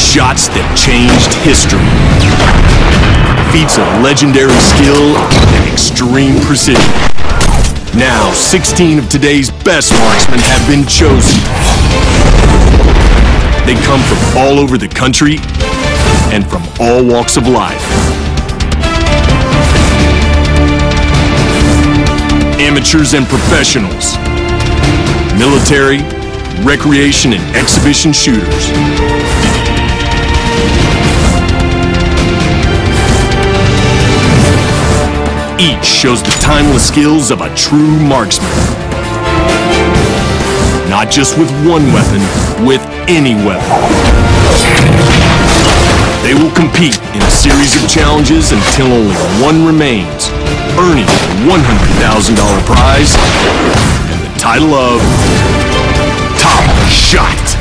Shots that changed history. Feats of legendary skill and extreme precision. Now, 16 of today's best marksmen have been chosen. They come from all over the country and from all walks of life. Amateurs and professionals. Military, recreation, and exhibition shooters. Each shows the timeless skills of a true marksman. Not just with one weapon, with any weapon. They will compete in a series of challenges until only one remains, earning a $100,000 prize and the title of Top Shot.